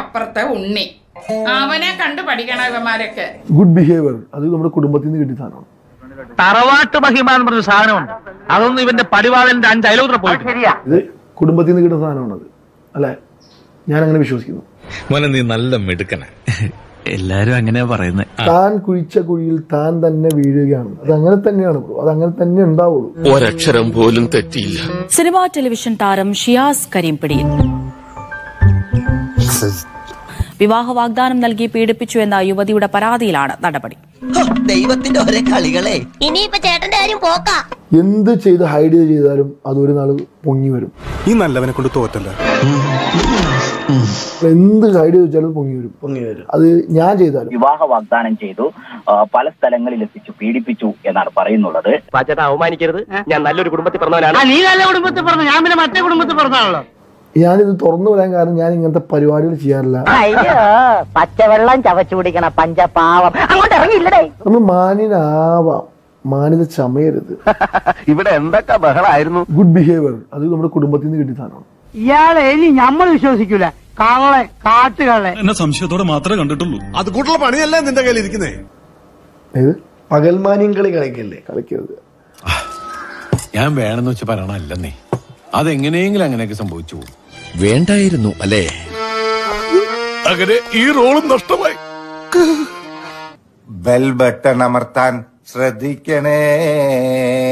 അപ്പുറത്തെ ഉണ്ണി, അവനെ കണ്ടു പഠിക്കണം ഇവന്മാരൊക്കെ. ഗുഡ് ബിഹേവിയർ അത് നമ്മുടെ കുടുംബത്തിൽ നിന്ന് കിട്ടിയ സാധനമാണ്. തറവാട്ട് മഹിമ എന്ന് പറഞ്ഞ സാധനമുണ്ട്, അതൊന്നും ഇവന്റെ പടിവാളന്റെ 5 അയലോത്ര പോയിട്ട്. ഇത് കുടുംബത്തിൽ നിന്ന് കിട്ടുന്ന സാധനമാണത് അല്ലെ, ഞാൻ അങ്ങനെ വിശ്വസിക്കുന്നു. മോനെ നീ നല്ല മിടുക്കന, എല്ലാരും അങ്ങനെയാ പറയുന്നത്. താൻ കുഴിച്ച കുഴിയിൽ താൻ തന്നെ വീഴുകയാണ്. അത് അങ്ങനെ തന്നെയാണ്, അത് അങ്ങനെ തന്നെ ഉണ്ടാവുള്ളൂ. ഒരക്ഷരം പോലും തെറ്റിയില്ല. സിനിമാ ടെലിവിഷൻ താരം ഷിയാസ് കരീം പിടിയിൽ. വിവാഹ വാഗ്ദാനം നൽകി പീഡിപ്പിച്ചു എന്ന യുവതിയുടെ പരാതിയിലാണ് നടപടി. ദൈവത്തിന്റെ ഒരേ കളികളെ. ഇനിയിപ്പോ ചേട്ടന്റെ കാര്യം പോക്കാ. എന്ത് ചെയ്ത് ഹൈഡ് ചെയ്താലും അതൊരു നാൾ പൊങ്ങി വരും. ഈ നല്ലവനെ കൊണ്ട് തോറ്റല്ല, എന്ത് ഹൈഡ് ചെയ്താലും പൊങ്ങി വരും. അത് ഞാൻ ചെയ്താലും. വിവാഹ വാഗ്ദാനം ചെയ്തു, പല സ്ഥലങ്ങളിൽ എത്തിച്ചു പീഡിപ്പിച്ചു എന്നാണ് പറയുന്നുള്ളത്. പാച്ചേട്ടാ അവമാനിക്കരുത്, ഞാൻ നല്ലൊരു കുടുംബത്തിൽ പറഞ്ഞവനാണ്. നീ നല്ല കുടുംബത്തിൽ പറഞ്ഞു, ഞാൻ പിന്നെ മറ്റേ കുടുംബത്തിൽ പറഞ്ഞാണല്ലോ. ഞാനിത് തുറന്നു പറയാൻ കാരണം ഞാൻ ഇങ്ങനത്തെ പരിപാടികൾ ചെയ്യാറില്ല. പച്ചവെള്ളം ചവച്ചു കുടിക്കണ പഞ്ചപാവം അങ്ങോട്ട് ഇറങ്ങിയില്ലടേ. നമ്മൾ മാന്യനാവാം, മാന്യത ചമയരുത്. ഇവിടെ എന്തൊക്കെ ബഹളായിരുന്നു. ഗുഡ് ബിഹേവിയർ അത് നമ്മുടെ കുടുംബത്തിൽ നിന്ന് കിട്ടിയ സാധനമാണ്. ഇയാളെ ഇനി നമ്മൾ വിശ്വസിക്കൂല, കള്ളെ കാട്ടുകളെ. എന്നെ സംശയത്തോടെ മാത്രമേ കണ്ടിട്ടുള്ളൂ. അത് കൂട്ടുള്ള പണിയല്ലേ നിന്റെ കയ്യിൽ ഇരിക്കുന്നേ. ഏത് പകൽമാനിയും കളി കളിക്കരുത്. ഞാൻ വേണമെന്ന് വെച്ച് പറയണല്ലേ, അതെങ്ങനെയെങ്കിലും അങ്ങനെയൊക്കെ സംഭവിച്ചു വേണ്ടായിരുന്നു അല്ലേ? അങ്ങനെ ഈ റോളും നഷ്ടമായി. ബെൽ ബട്ടൺ അമർത്താൻ ശ്രദ്ധിക്കണേ.